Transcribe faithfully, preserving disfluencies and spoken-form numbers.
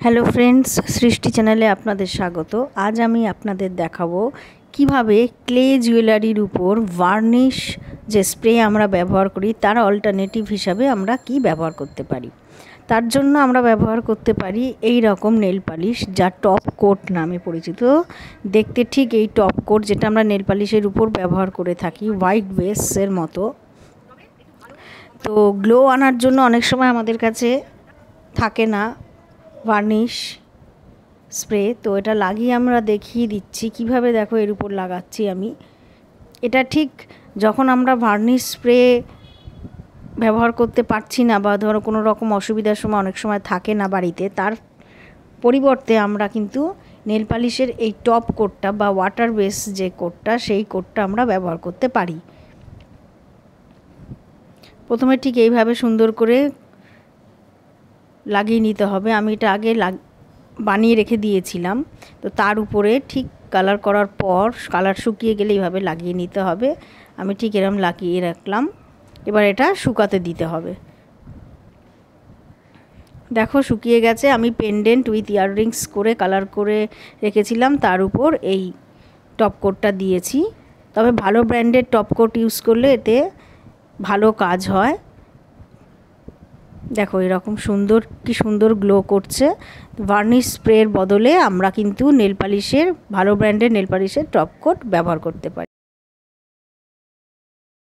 Hello friends, সৃষ্টি চ্যানেলে আপনাদের স্বাগত। আজ আমি আপনাদের দেখাবো কিভাবে ক্লে জুয়েলারির উপর ভার্নিশ যে স্প্রে আমরা ব্যবহার করি তার অল্টারনেটিভ হিসাবে আমরা কি ব্যবহার করতে পারি। তার জন্য আমরা ব্যবহার করতে পারি এই রকম নেল পালিশ, যা টপ কোট নামে পরিচিত। দেখতে ঠিক এই টপ কোট যেটা আমরা নেল পালিশের উপর ব্যবহার করে থাকি, হোয়াইট বেসের মতো। তো গ্লো আনার জন্য অনেক সময় আমাদের কাছে থাকে না ভার্নিশ স্প্রে, তো এটা লাগিয়ে আমরা দেখিয়ে দিচ্ছি কিভাবে। দেখো এর উপর লাগাচ্ছি আমি। এটা ঠিক যখন আমরা ভার্নিশ স্প্রে ব্যবহার করতে পারছি না বা ধরো কোনো রকম অসুবিধার সময় অনেক সময় থাকে না বাড়িতে, তার পরিবর্তে আমরা কিন্তু নেল পালিশের এই টপ কোটটা বা ওয়াটার বেস যে কোটটা, সেই কোটটা আমরা ব্যবহার করতে পারি। প্রথমে ঠিক এইভাবে সুন্দর করে লাগিয়ে নিতে হবে। আমি এটা আগে লাগ বানিয়ে রেখে দিয়েছিলাম, তো তার উপরে ঠিক কালার করার পর কালার শুকিয়ে গেলে এইভাবে লাগিয়ে নিতে হবে। আমি ঠিক এরকম লাগিয়ে রাখলাম। এবার এটা শুকাতে দিতে হবে। দেখো শুকিয়ে গেছে। আমি পেন্ডেন্ট উইথ ইয়াররিংস করে কালার করে রেখেছিলাম, তার উপর এই টপ কোটটা দিয়েছি। তবে ভালো ব্র্যান্ডের টপ কোট ইউজ করলে এতে ভালো কাজ হয়। দেখো এরকম সুন্দর, কি সুন্দর গ্লো করছে। ভার্নিশ স্প্রের বদলে আমরা কিন্তু নেল পালিশের, ভালো ব্র্যান্ডের নেল পালিশের টপ কোট ব্যবহার করতে পারি।